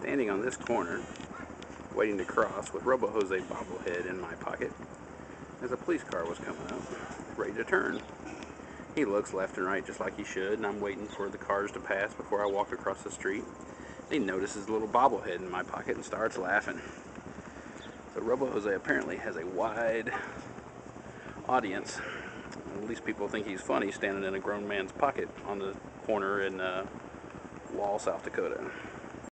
standing on this corner, waiting to cross with RoboJose bobblehead in my pocket, as a police car was coming up, ready to turn. He looks left and right just like he should, and I'm waiting for the cars to pass before I walk across the street. He notices a little bobblehead in my pocket and starts laughing. So RoboJose apparently has a wide audience. At least people think he's funny standing in a grown man's pocket on the corner in Wall, South Dakota.